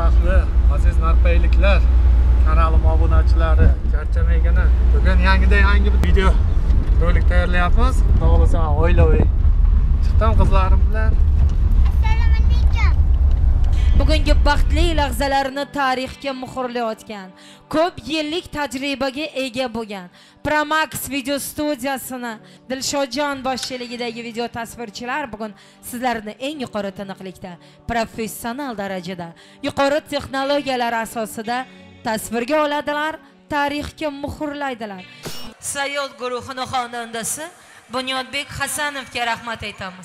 hurmatli aziz narpayliklar, kanalim obunachilari, charchamaygina. Bugun yangi bir video rolik tayyorlayapmiz. Xudo xolasa oilaviy chiqdim qizlarim bilan. Assalomu alaykum. Bugungi baxtli lahzalarni tarixga muhrlayotgan, ko'p yillik tajribaga ega bo'lgan Promax video studiyasini Dilshodjon boshchiligidagi video tasvirchilar bugun sizlarni eng yuqori tiniqlikda, professional darajada, yuqori texnologiyalar asosida tasvirga oladilar, tarixga muhrlaydilar. Sayyod guruhining xonandasi Bunyodbek Hasanovga rahmat aytamiz.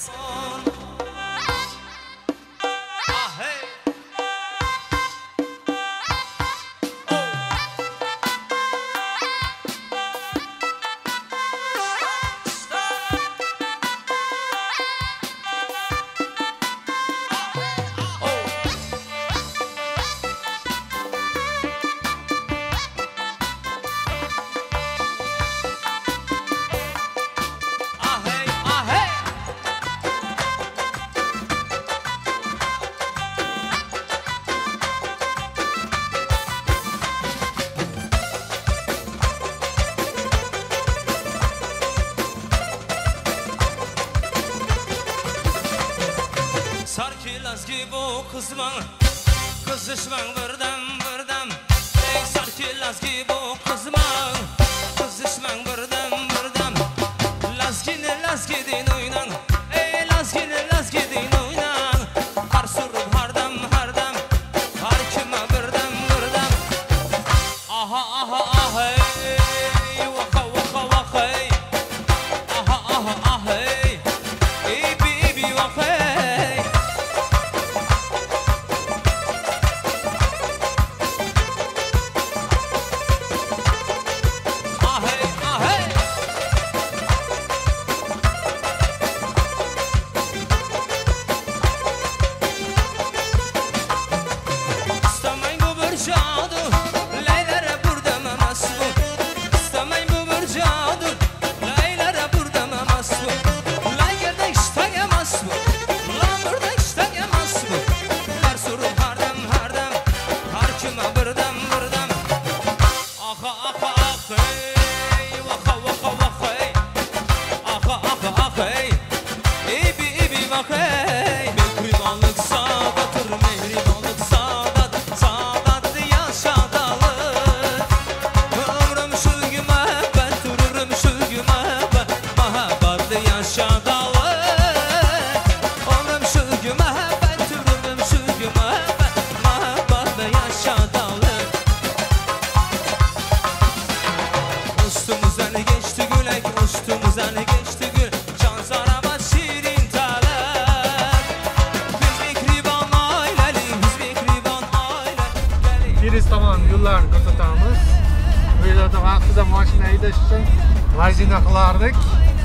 Sarkilaski bu kızman, kızışman birden. Ey sarkilaski bu kızman, kızışman birden. Laski din oynan, ey laski din oynan. Har surup hardam, har kime birden. Aha, ey vaka, ey. Aha, ey. Ey bibi vaka. Giriş tamam yollarni ko'rsatamiz. Bu yerda vaqtida mashina haydash uchun vazina qilardik.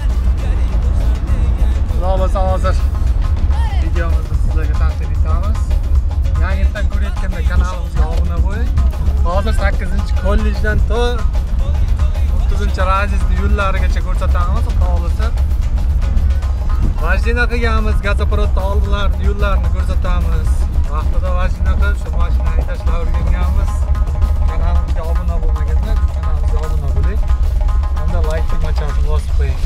Xudo xolasa hozir videomizni sizlarga taqdim etamiz. Yangidan ko'rayotganda kanalimizga obuna bo'ling. Hozir 8-kollejdan to 30-razredni yo'llarigacha ko'rsatamiz. Xudo xolasa vazina qilganmiz, gazoprovodni oldinlarni yo'llarini ko'rsatamiz. Vaqtida vazina qilib shu mashina haydashni o'rganganmiz. Kanalimizga obuna bo'lmaganlar kanalimizga obuna bo'ling. Hamda like tugmachasini bosib qo'ying.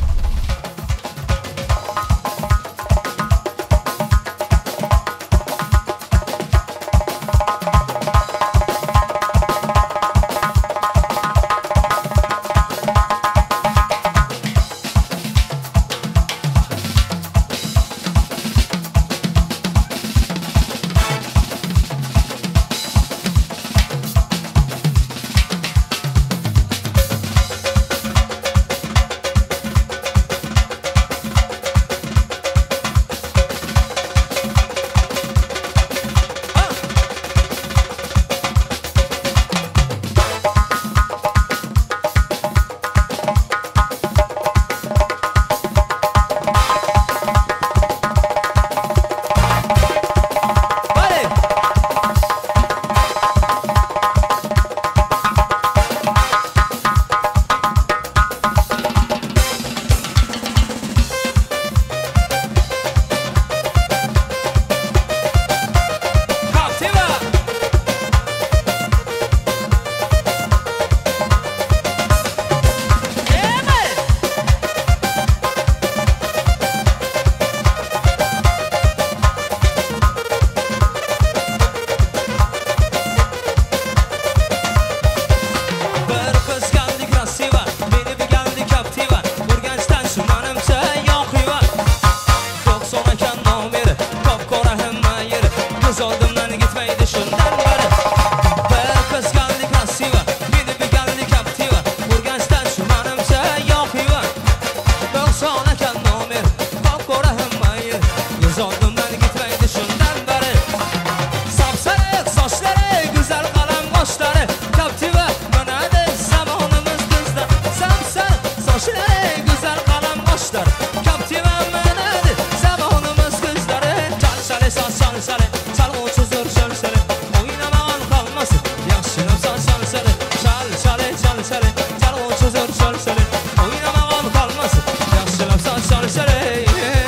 salsale çalğıcı zor salsale oynamağın kalmasın yaşınamsan salsale salsale salsale çalğıcı zor salsale oynamağın kalmasın yaşınamsan salsale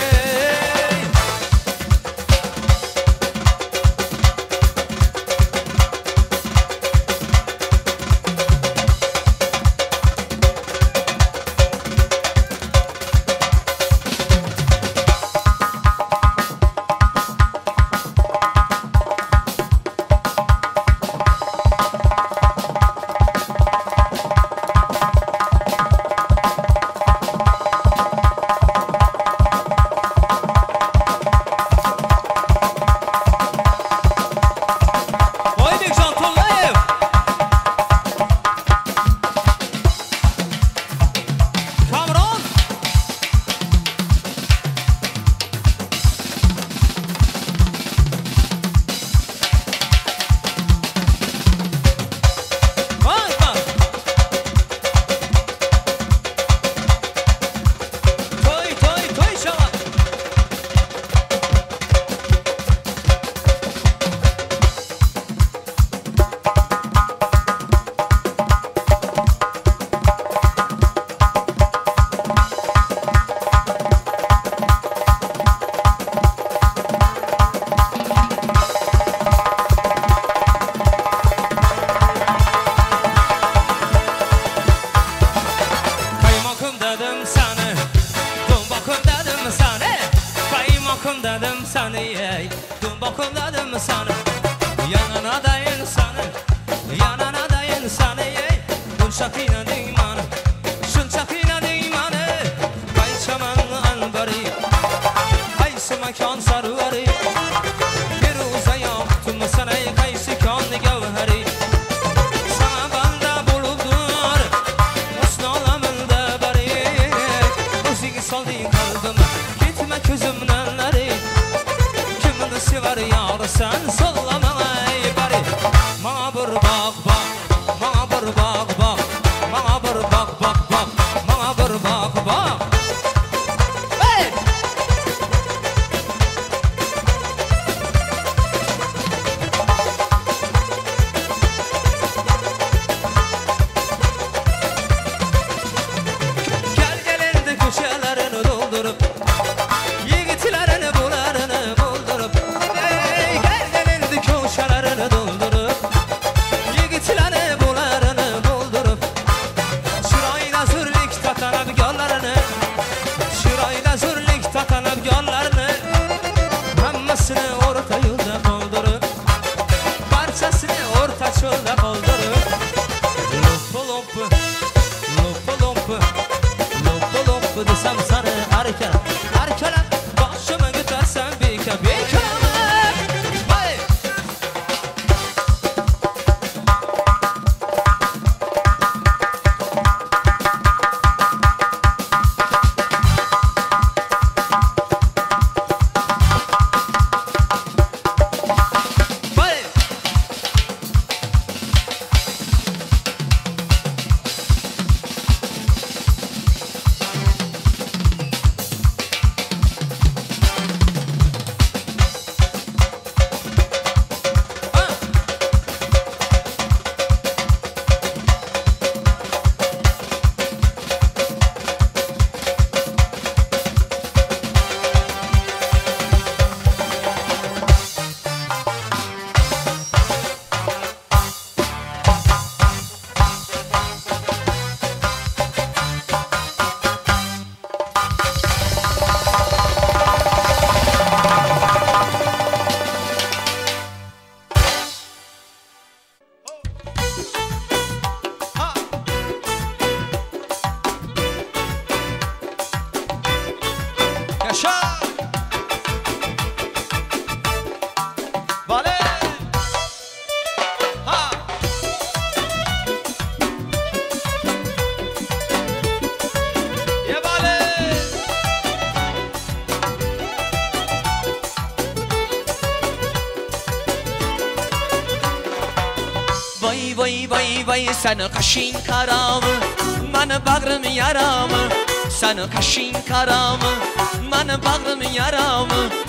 vay sen kaşın karamı, bana bağrım yaramı. Sen kaşın karamı, bana bağrım yaramı. Ey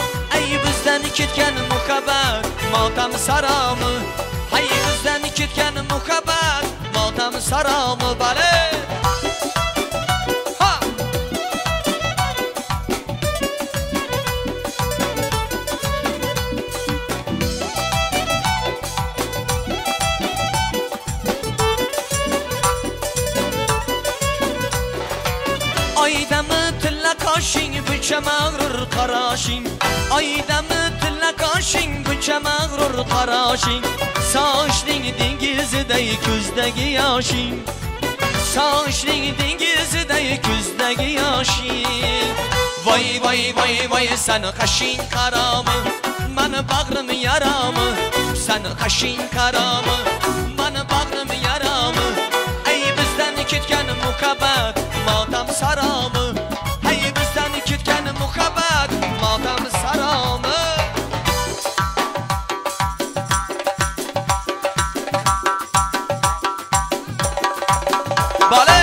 bizden ketgan muhabbat motam saromi hay bizden ketgan muhabbat motam saromi bale ha Aydamı tilla kaşın buncha mag'rur qarashing Aydamı tilla kaşın buncha mag'rur qarashing Sochning dengiziday ko'zdagi yoshing Sochning dengiziday ko'zdagi yoshing Voy voy voy voy sen qashin qarami Mani bag'rim yarami Sen qashin qarami Mani bag'rim yarami Ey bizdan ketgan muhabbat motam saromi Hey bizdan ketgan muhabbat motam saromi Bale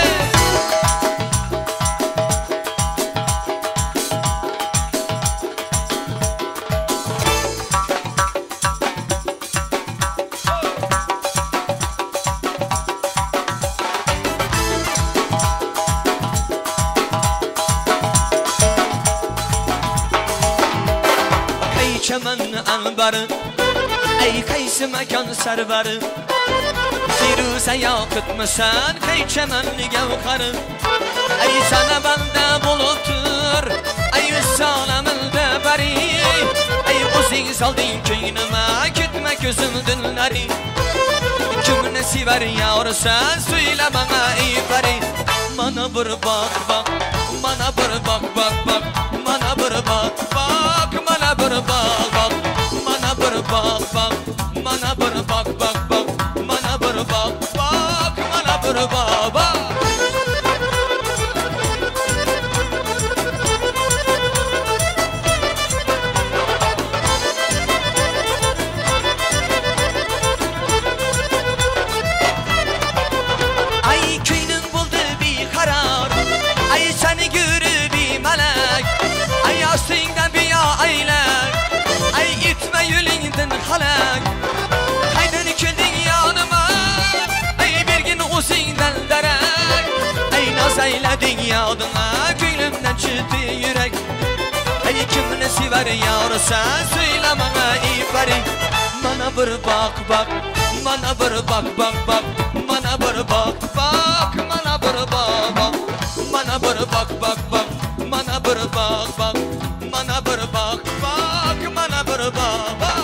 Çaman anbarı Ey kaysi mekan sarvarı Firuze yakıtmasan Kay çaman gavkarı Ey sana bende buluttur Ey salamında bari Ey uzun saldın köynüme Gitme gözüm dünleri Kimine sever yavrusan Söyle bana ey bari Bana bir bak bak Bana bir bak bak bak Bana bir bak bak Bana bir bak bak Bana bir bak bak Bana bir bak bak bak Bana bir bak bak Bana bir bak bak Ay köyün buldu bir karar Ay seni görür bir melek Ay aslında bir aylar Ay gitme yolundan halak Haydan küldün yanıma Ay bir gün usundan derek Ay naz eyledin yadına Gülümden çıktı yürek Ay kimini sever yavrusan Söyle bana iyi bari Bana bir bak bak Bana bir bak bak bak Bana bir bak bak Bana bir bak bak Bana bir bak bak bak Bana bir bak bak Bana bir bak bak Bana bir bak bak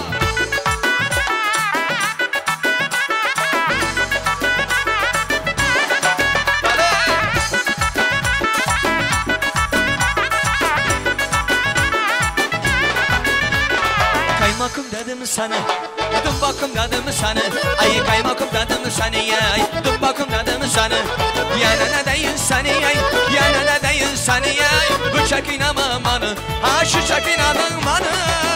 Kaymakım dedim sana Dumbakım dedim sana Ay kaymakım dedim sana ya Dumbakım dedim sana Yana ne deyin sana ya Yana ne deyin sana ya Bu çekin amanı Ha şu çekin amanı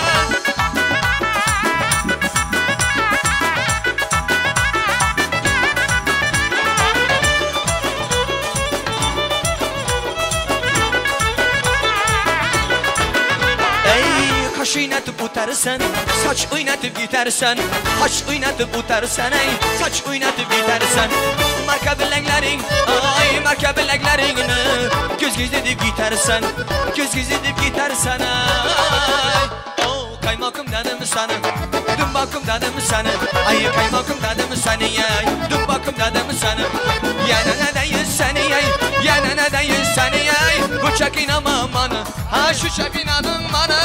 Kaş oynatıp utarsan, saç oynatıp gidersen Haç oynatıp utarsan, ey saç oynatıp gidersen Marka bileklerin, ay marka bileklerini Göz gizledip gidersen, göz gizledip gidersen ay Oh kaymakım dedim sana, dumbakım dedim sana Ay kaymakım dedim sana ya, dumbakım dedim sana Yana ne deyin seni ya, yana ne deyin seni ya Bu çekin amanı, ha şu çekin amanı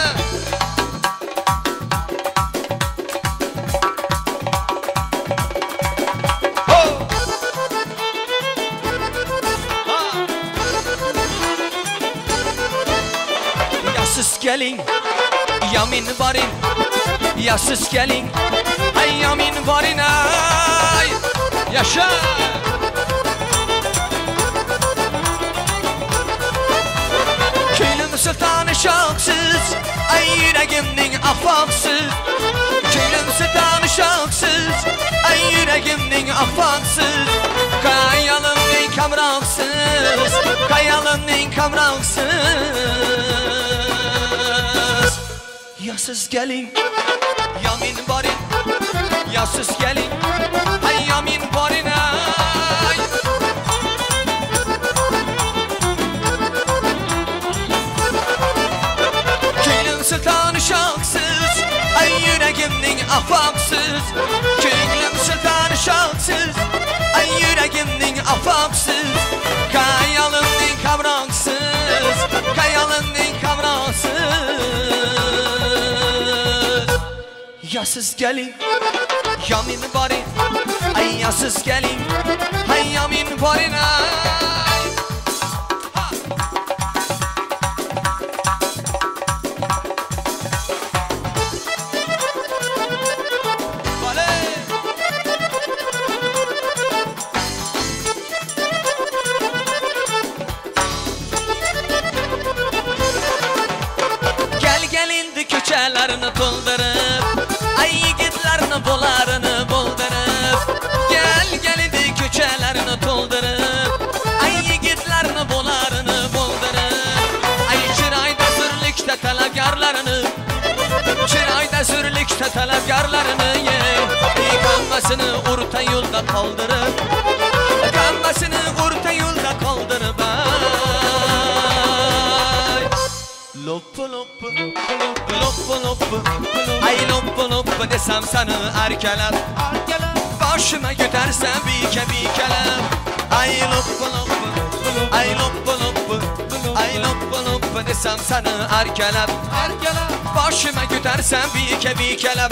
Gelin, yamin varin, yasız gelin, ay yamin varin ay, yaşa. Köylüm sultanı şaksız, ay yüreğimnin afaksız. Köylüm sultanı şaksız, ay yüreğimnin afaksız. Kayalımın kamraksız, kayalımın kamraksız. Ya siz gelin Yamin barin Ya siz gelin Ay yamin barin ay Köyün sultanı şaksız Ay yüreğimnin afaksız Köyün sultanı şaksız Ay yüreğimnin afaksız Kayalımın kavraksız Kayalımın kavraksız Ya siz gelin Yamin barin Ay ya siz gelin Ay yamin barin ay Köçelerini doldurup Ay yigitlerini bolarını boldurup Gel idi köçelerini doldurup Ay yigitlerini bolarını boldurup Ay çırayda zürlükte talebkarlarını Çırayda zürlükte talebkarlarını Kanmasını orta yolda kaldırıp Kanmasını orta yolda kaldırıp Loppu loppu Loppu loppu Ay loppu loppu desem sana erkelem Başıma götürsen bir kelem Ay loppu loppu Ay loppu loppu Ay loppu loppu desem sana erkelem Başıma götürsen bir kelem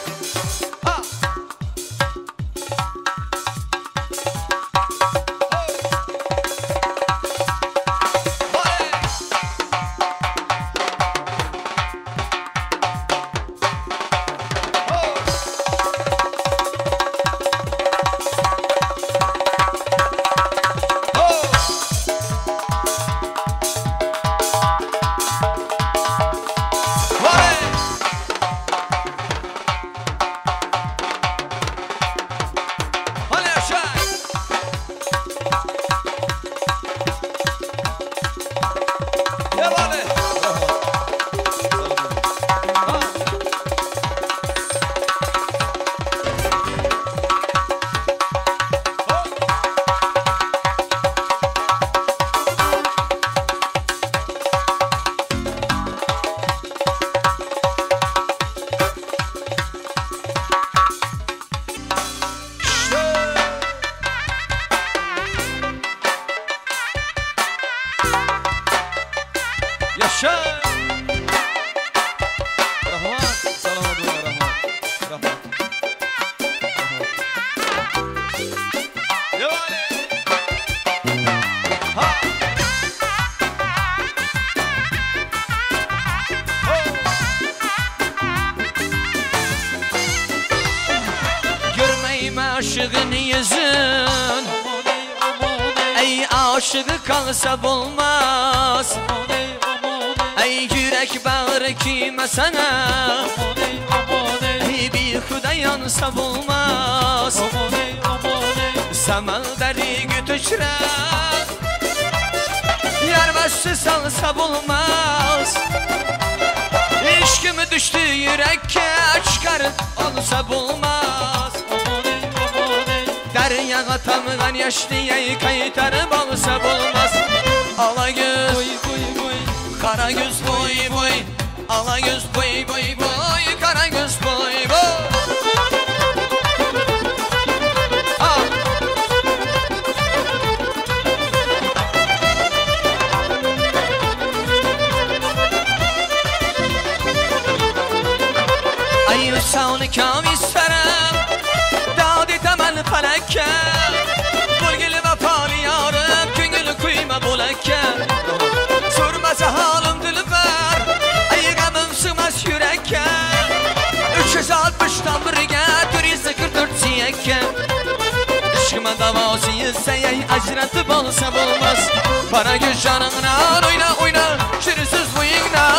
Aşığın yüzün Ey aşığı kalsa bulmaz Ey yürek bağır kime sana Ey bir huda yansa bulmaz Samal deri gütüşre Yar başı salsa bulmaz İşkimi düştü yürekke çıkar olsa bulmaz Deryağa tamılan yaşlıyayı kaytarıp olsa bulmaz Ala göz Kara göz boy boy Ala göz boy boy boy Kara göz boy boy Ay usağını kam isterim Dağdı temel felekke Burgili vefalı yarım Küngülü kuyma bulekke Sormasa halim dilber Ay gamım sığmaz yürekke 360'dan birge Duri sıkır 4 siyekke Aşkıma davasıyız seyey Acratı bolsa bulmaz Para göz canına oyna oyna Şürüsüz buyuğuna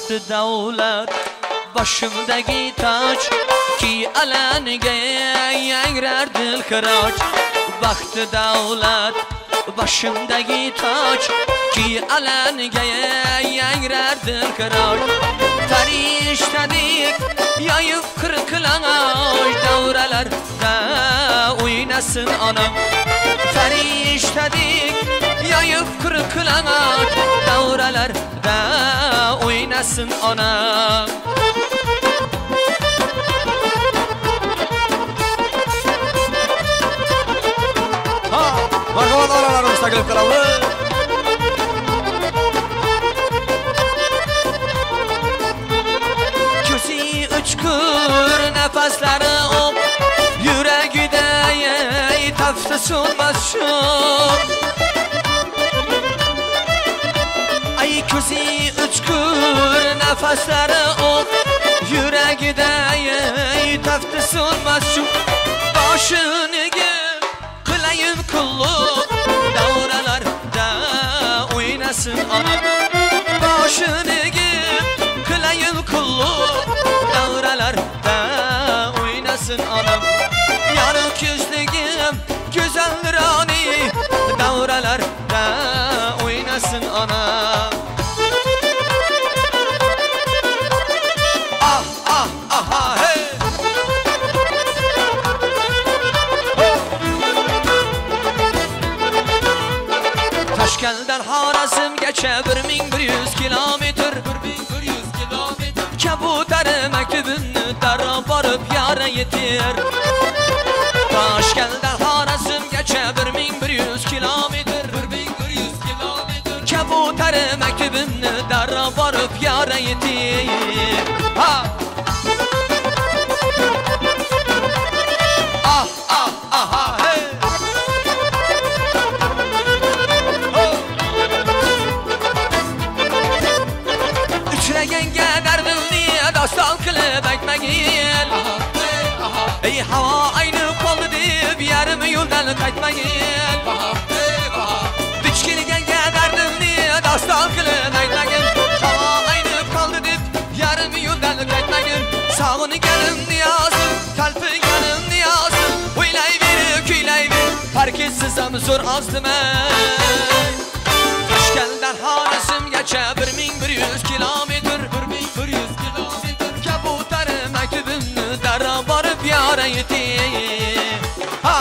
Baxt davlat başımdagi toj ki alanga yangrar dilqiroch Baxt davlat başımdagi toj ki alanga yangrar dilqiroch Farishtadik yayib qirqilanoch davralarda o'ynasın onam Farishtadik yayib qirqilanoch davralarda o'ynasın onam Marhamat oralarimiz taklif qilamiz. Ko'zi uchqur nafaslari o'q yuragida tafti so'nmas sho'x Ay ko'zi uchqur nafaslari o'q yuragida tafti so'nmas sho'x Boshiniga qilayim qulluq davralarda o'ynasın onam Boshiniga qilayim qulluq davralarda o'ynasın onam Yarıq yüzlügüm güzel nurani davralarda o'ynasın onam Ah ah ah hey Toshkentdan Xorazmgacha 1100 kilometr Kabutar maktubini darrov borib yora yetir Toshkentdan Xorazmgacha 1100 kilometr Kabutar maktubini darrov borib yora yetir Ha Ah ah ah hey Uchraganga dardimni doston qilib aytmagin Ey havo aynib qoldi deb yarim yo'ldan qaytmagin Duch kelganga dardimni doston qilib aytmagin Havo aynib qoldi deb yarim yo'ldan qaytmagin Sog'inganim niyozim, talpinganim niyozim O'ylayver, kuylayver, parkesiz ham zo'r ozdimay Toshkentdan Xorazmgacha 1100 kilometr Kabutar maktubimni darrov borib yora yetir Ha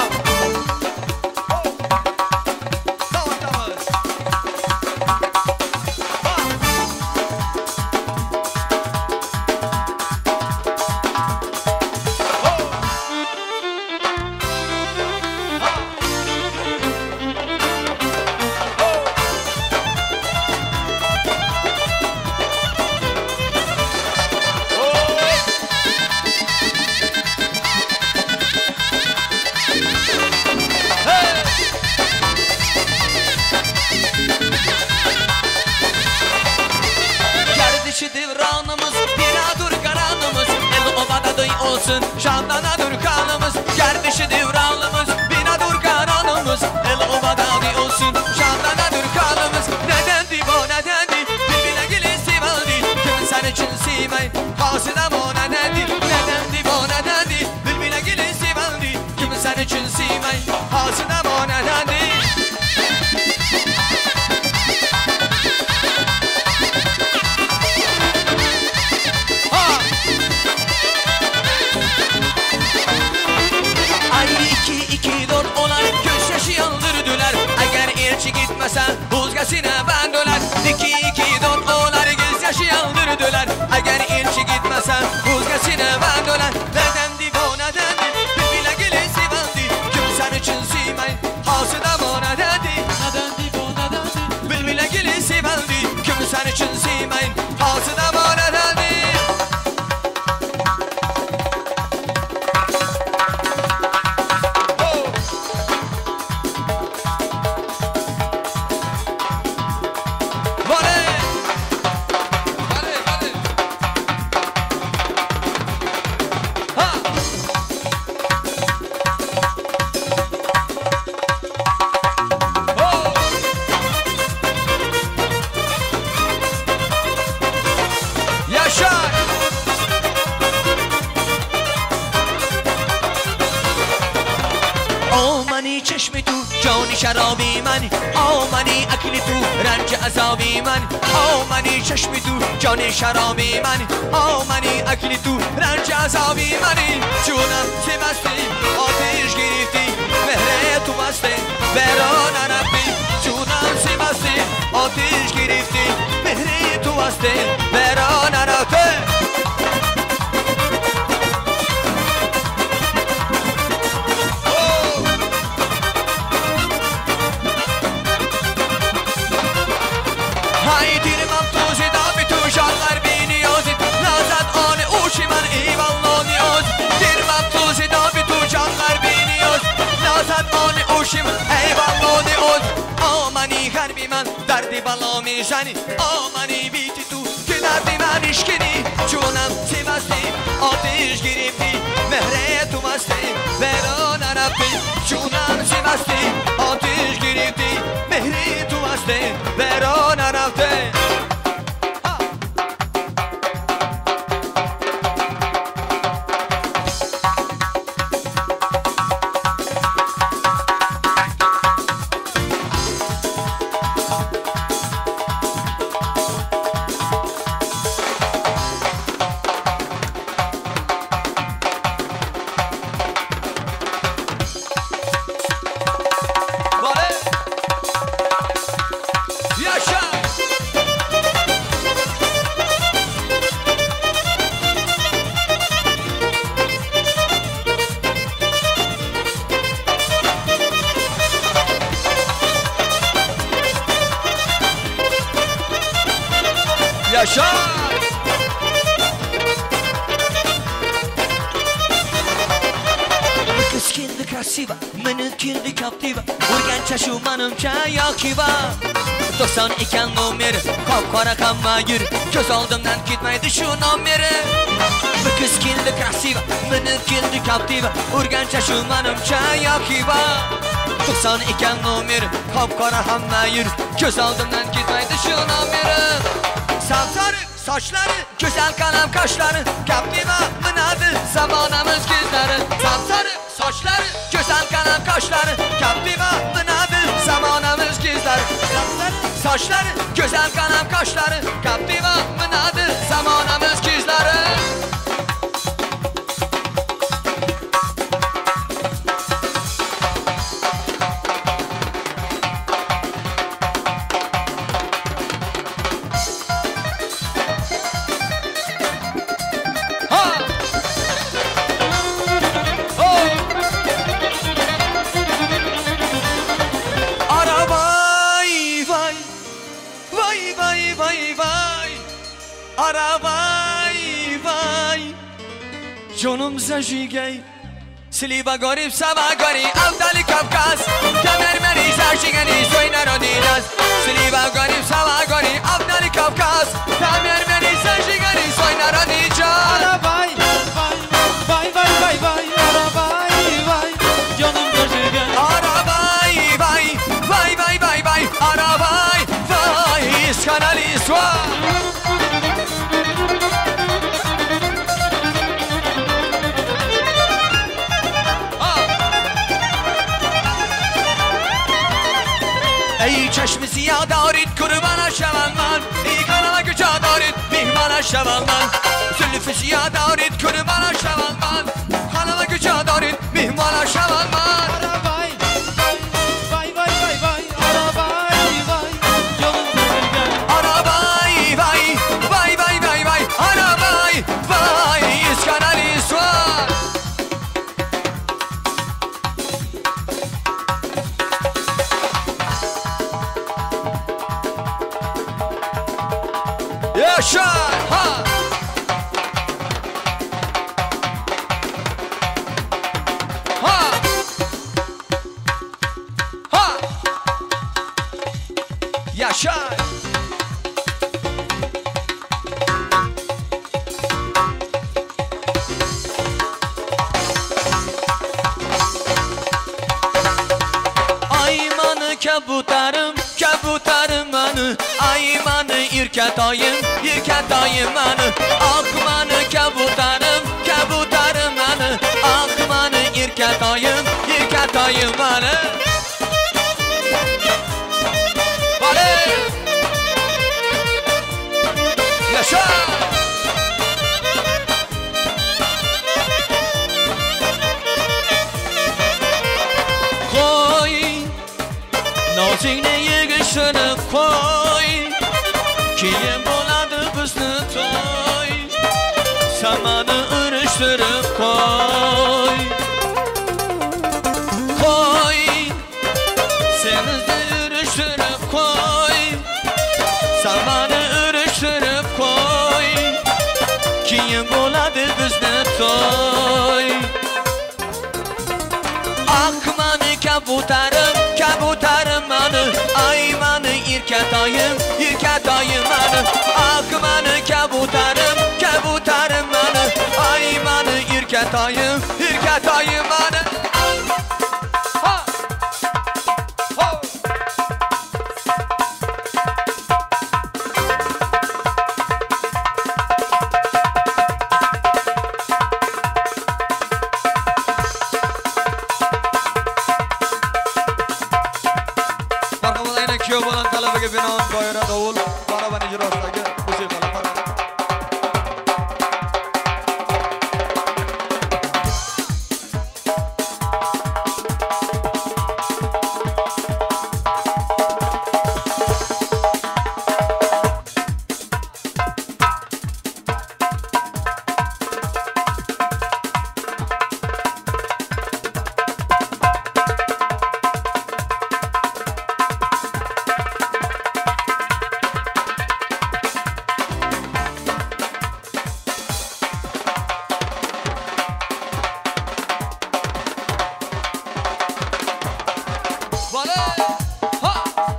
devranımız binadır karanımız El obada duy olsun şandanadır kanımız Gerdişi devranımız binadır karanımız El obada duy olsun şandanadır kanımız Nedendi bu nedendi birbirine gelin sivaldi Kim sen için sevmeyin hasıda bu nedendi Nedendi bu nedendi birbirine gelin sivaldi Kim sen için sevmeyin hasıda bu nedendi gitmesen buzgasine ben döner 2-2-4 olar göz yaşı yaldırdılar Eğer elçi gitmesen buzgasine ben döner Nedendi bu nedendi birbirine gelin sivaldi Kimsen için sevmeyin hasıda bu nedendi Nedendi bu nedendi birbirine gelin sivaldi Kimsen için sevmeyin hasıda bu nedendi جان شرابی من آمنی اکلی تو رنج عذابی من آمنی چشمی تو جان شرابی من آمنی اکلی تو رنج عذابی منی جونم چه مستی آتیش گرفتی مهره تو مستی بران رفتی جونم چه مستی آتیش گرفتی مهره تو مستی بران رفتی های دیر من توزی دابی تو شالغر بی نیازید لازد آن اوشی من ایوالله نیاز دیر من توزی دابی تو شالغر بی نیاز لازد آن اوشی من ایوالله نیاز آمنی غربی من دردی بالا میزنی آمنی بیتی تو که دردی من اشکنی جونم چی مستی آتیش گرفتی مهره تو مستی بران رفتی جونم چی مستی آتیش گرفتی مهره تو مستی بران رفتی Doksan iken numeri Kapkara kanma yürü Göz aldımdan gitmeydi şu numeri Bu kız kildi krasiva Beni kildi kaptiva Urgençe şu manımça yakiva Doksan iken numeri Kapkara kanma yürü Göz aldımdan gitmeydi şu numeri Sapsarı saçları Güzel kanam kaşları Kaptiva mınadı Zamanımız güzleri Sapsarı saçları Güzel kanam kaşları Kaptiva mınadı Zamanımız güzleri Saçları, güzel kanam kaşları Kaptiva mınadı zamanımız kızları جنوم زجیگی سلیبا گریب سوا گری اودالی کافکاس کمر مری زجیگنی سوی نرودیداز سلیبا گریب سوا گری اودالی کافکاس کمر مری زجیگنی سوی نرودیداز Arabay vay vay vay vay arabay vay canım gözügen Arabay vay vay vay vay vay arabay vay iskanali swa ای چشم سیاه دارید قربان شوم من ای کانال کجا دارید میهمان شوم من زلف سیاه دارید قربان شوم من کانال کجا دارید میهمان شوم من Arabay vay vay vay vay arabay vay canım gözügen Arabay vay vay vay vay vay arabay vay iskanali suar yaşa ha ha ha yaşa aymanı kabutarım kabutarım manı aymanı irkatayım irkatayım manı akmanı kabutarım kabutarım manı akmanı irkatayım irkatayım manı Samanı ürüştürüp koy. Koy. Seni de ürüştürüp koy. Samanı ürüştürüp koy. Kim buladı bizni toy. Akmanı kabutarım, kabutarım manı. Aymanı irketayım, irketayım manı. Akmanı kabutarım, kabutarım manı. Aymanı irketayım, irketayım manı. Ha! Ho! Marhamada aynan kuyov bolan talabaga binoan doira dovul baraban ijrosidagi musiqalar marhamat. Vale! Ha!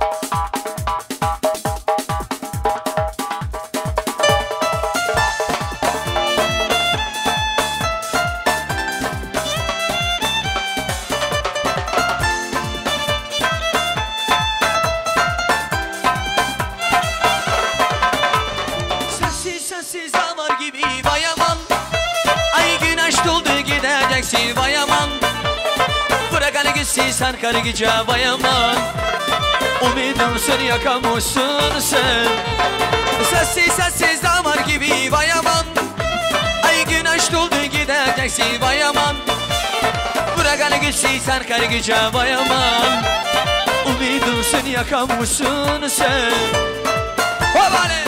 Sessiz sessiz damar gibi vay aman. Ay güneş doldu gideceksin vay aman. Bırak hani gitsin sen karı gece vay aman. Umudumsun yakamışsın sen. Sessiz sessiz damar gibi vay aman. Ay güneş doldu gideceksin vay aman. Bırak hani gitsin sen karı gece vay aman. Umudumsun yakamışsın sen. Hopale!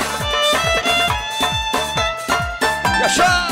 Yaşa!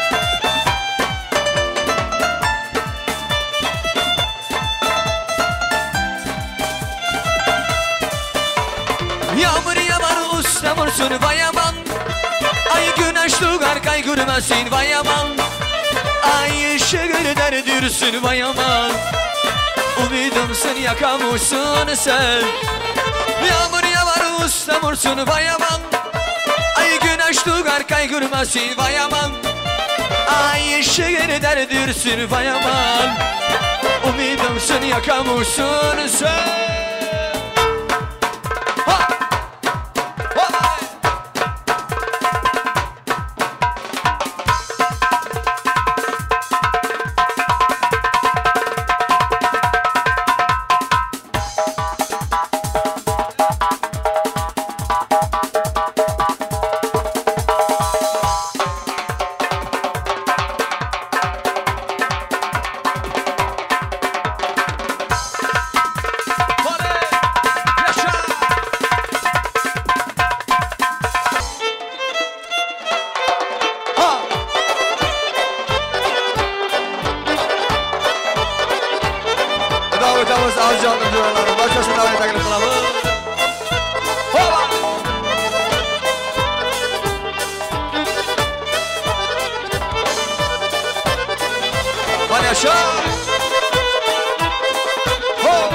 Yağmur yağar ustamursun vay aman. Ay güneş doğar kaygırmasın vay aman. Ay ışığı derdürsün vay aman. Umudumsun yakamışsın sen. Yağmur yağar ustamursun vay aman. Ay güneş doğar kaygırmasın vay aman. Ay ışığı derdürsün vay aman. Umudumsun yakamışsın sen. Davetimiz az canlı diyorlar. Başkasını davet teklif kılalım. Hola! Hadi aşağı! Ho!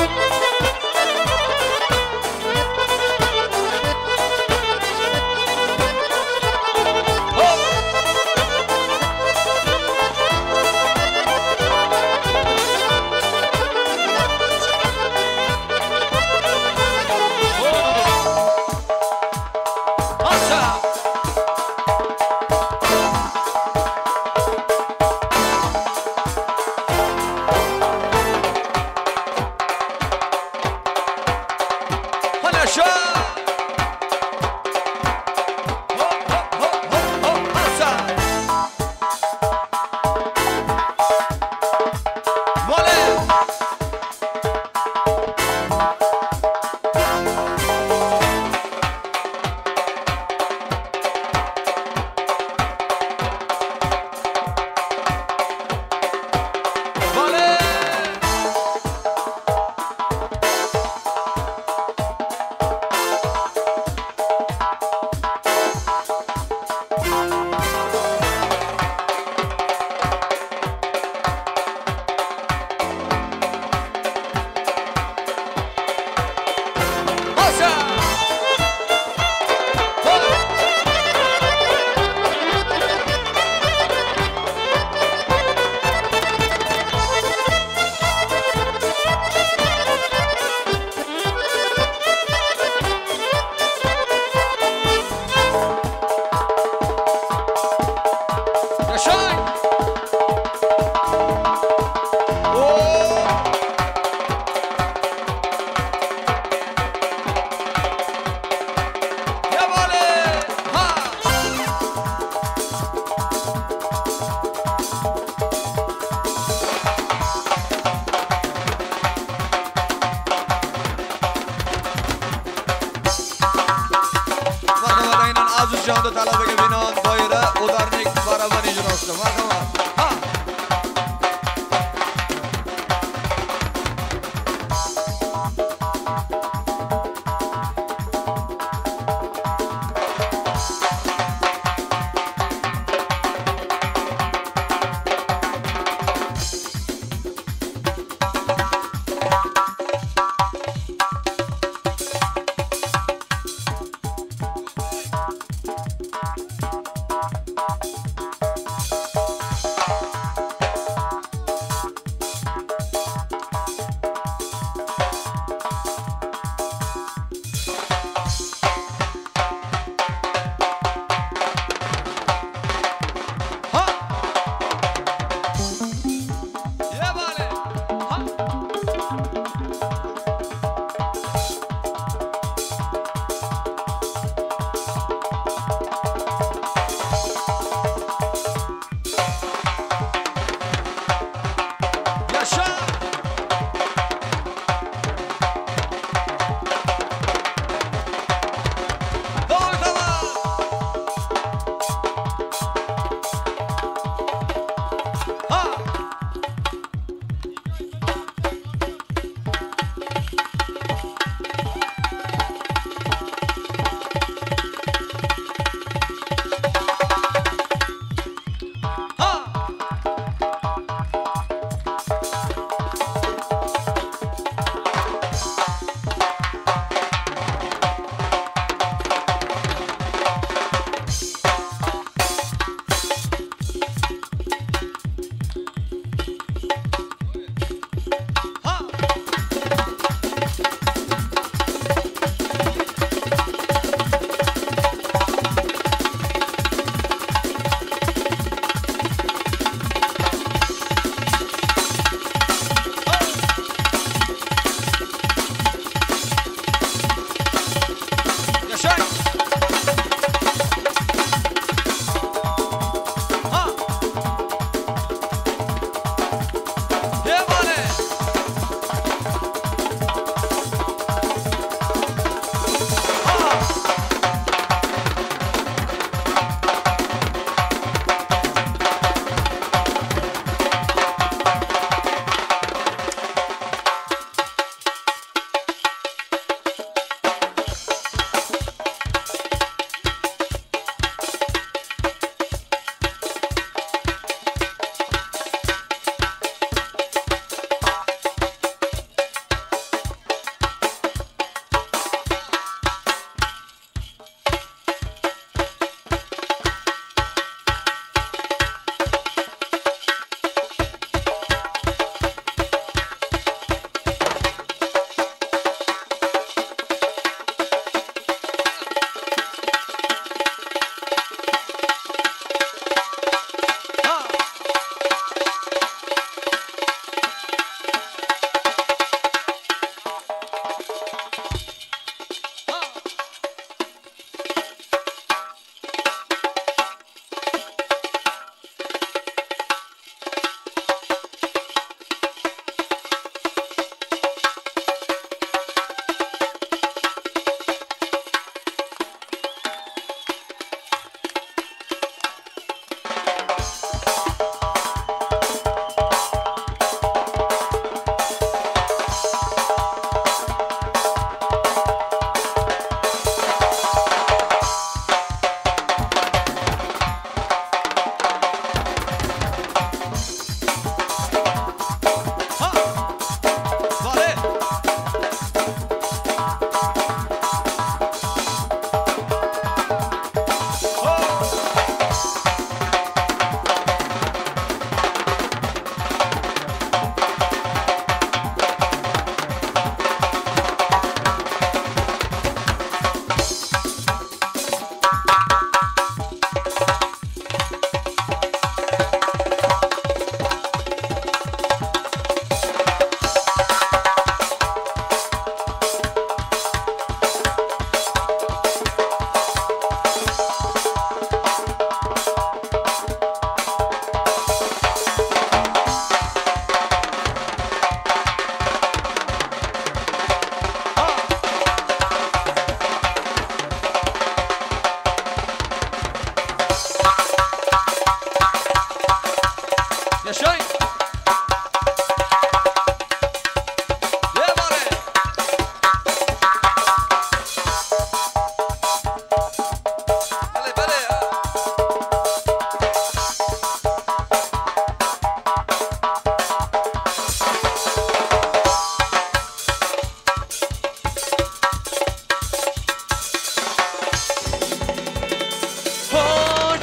binon doira ularning barabar ijrosida. Marhamat. Ha.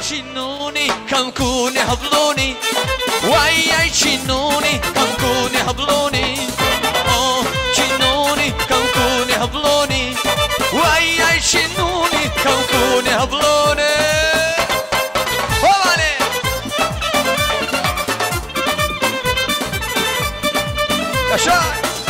cinuni kam kuni habloni Wai ai cinuni kam kuni habloni Oh cinuni kam kuni habloni Wai ai cinuni kam kuni habloni Oh vale Yaşa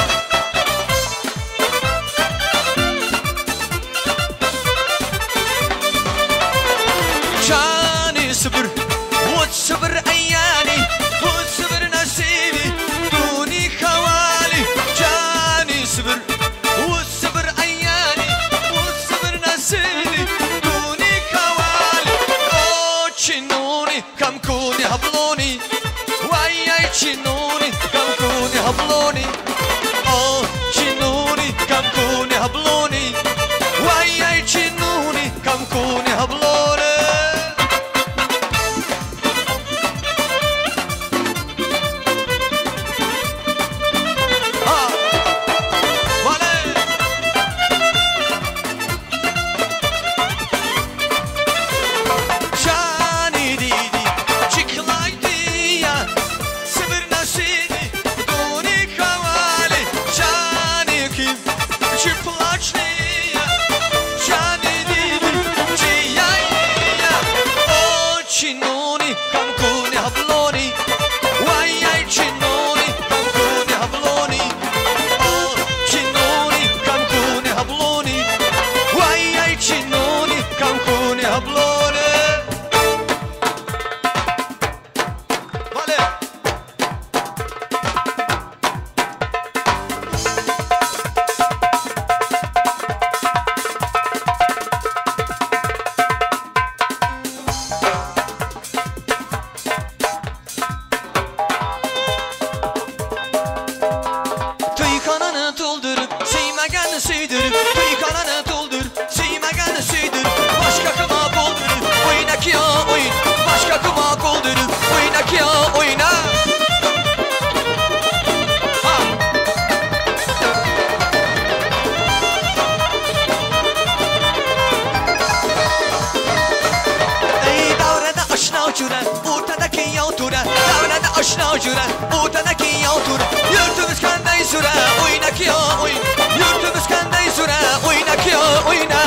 Cani sıfır Vut sıfır ayani Vut sıfır nasibi Duni havali Cani sıfır Vut sıfır ayani Vut sıfır nasibi Duni havali O cinuni kam kuni habloni Vay ay cinuni kam kuni habloni O cinuni kam kuni habloni Vay ay cinuni kam kuni habloni Cinuni kam kuni habloni Wai ai cinuni kam kuni habloni Oh cinuni kam kuni habloni Wai ai cinuni kam kuni habloni Vale Kananı doldurup sevmegeni süydürüp Tüy kananı doldurup sevmegeni süydürüp Başka kıma doldurup oyna ki ya oyun Başka kıma doldurup oyna ki ya oyna Ey davrada aşna uçura ortadaki yavtura Davrada aşna uçura ortadaki yavtura Yurtumuz kanday süre oyna ki ya oyun Yurtumuz kanday süre oyna ki ya oyna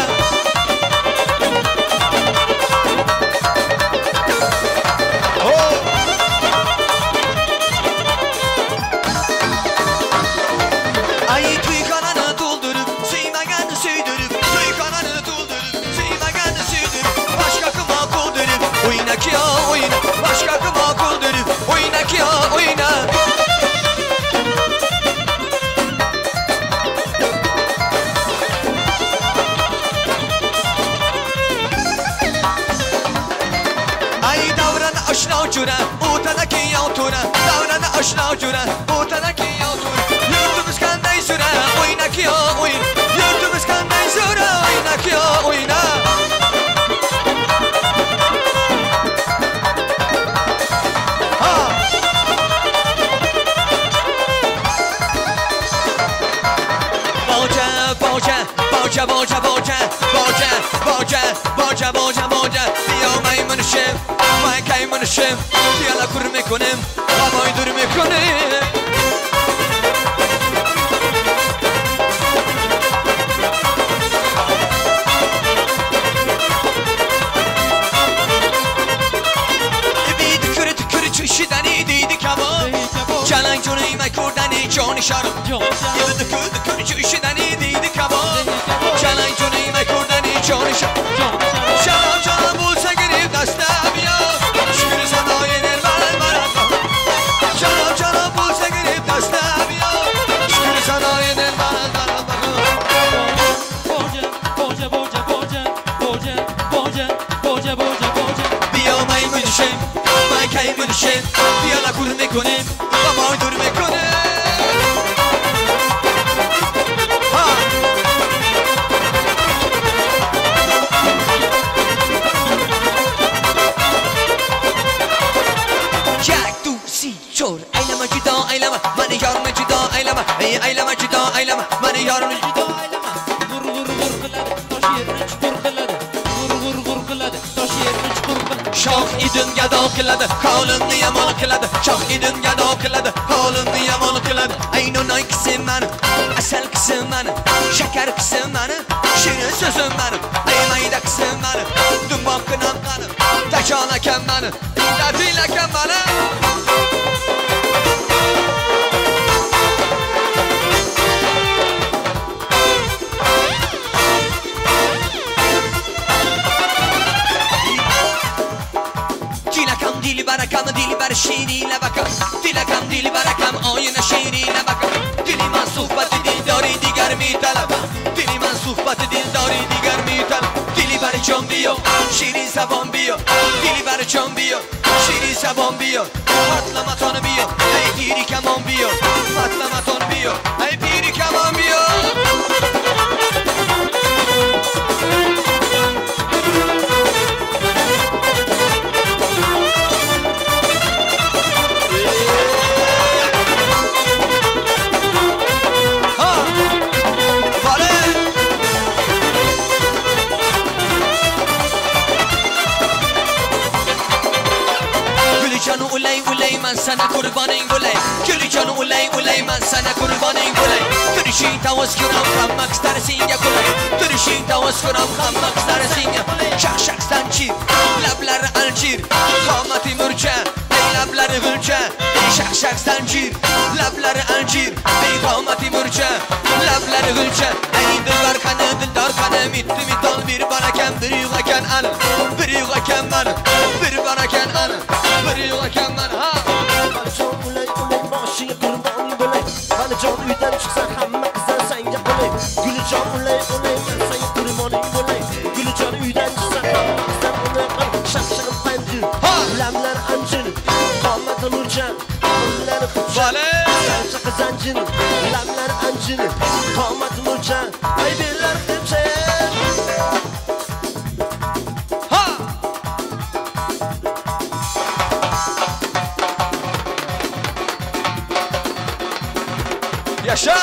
Ay tüy kananı doldurup sevmegeni süydürüp Tüy kananı doldurup sevmegeni süydürüp Başka kıma koldurup oyna ki ya oyna Başka kıma koldurup oyna ki ya oyna Ay davranı aşna uçura ortadaki yavtura Davranı aşna uçura ortadaki yavtura Yurtumuz kanday süre oyna ki ya oyun Yurtumuz kanday süre oyna ki ya oyna Boca, boca, boca, boca, boca, boca, boca, boca Bia maymunuşum, may kaymunuşum Biyala kur mekonim, havay dur mekonim Bidi küre tükürü çüşüden idiydi kabul Canan cunay may kurdani coni şarım Yılı tükürü çüşüden idiydi kabul Canan cunay may kurdani coni şarım Şarap canım bulsa girip dastam ya Şükür sana yener bana Şarap canım bulsa girip dastam ya Şükür sana yener bana Boca, boca, boca, boca, boca, boca, boca, boca Bia maymunuşum, may kaymunuşum Biyala kur mekonim, havay dur mekonim aylama juda aylama mani yorni juda aylama Vur vur vur qiladi tosh yerni chuqur qiladi Vur vur vur qiladi tosh yerni chuqur qiladi shoh idin gado qiladi holimni yomon qiladi shoh idin gado qiladi holimni yomon qiladi aynu noy qism mani asal qism mani shakar qism mani shirin so'zim mani ay mayda qism mani dumboq qinam qani tajon akam mani dadil akam mani dili bar şiiri bakam dilakam dili barakam oyuna şiirine bakam diliman sohbeti dildari digar mi talab diliman sohbeti dildari digar mi talab dili bar çon biyo şiiri zabon biyo dili bar çon biyo şiiri zabon biyo patlama ton biyo ey piri kamon biyo patlama ton biyo ey piri kamon biyo من sana kurbanın güley Gülücanı uley uley ben sana kurbanın güley Türüşün tavus kuram kalmak istersin ya güley Türüşün tavus kuram kalmak istersin ya Şak şak sancir labları alcir Kamati mürce ey labları gülce Şak şak sancir labları alcir ey kamati mürce labları gülce Ey dildar kanı dildar kanı mitti mitan bir baraken bir yugaken anı Bir yugaken bana bir baraken anı Bir yugaken bana ha Can uydan çıksa hamma qizlar senga qulay Guljon ulay ulay men senga qurboning bo'lay Guljon uydan chiqsa hamma qizlar uni qil shaqshaqim panjir lamlar anjir qomati nurjan qo'llari xubvale shaqshaq zanjir lamlar anjir qomati nurjan ay bellar xibcha Yaşa!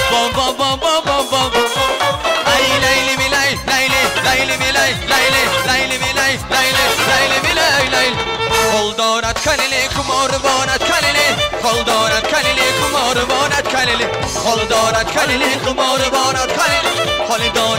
bom bom bom bom bom bom. Ay Leyli mi ley, Leyli, Leyli mi ley, Leyli, Leyli mi ley, Leyli, Leyli mi ley, Leyli. Holdorat kalili, kumor bonat kalili, holdorat kalili, kumor bonat kalili, holdorat kalili, kumor bonat kalili, holdorat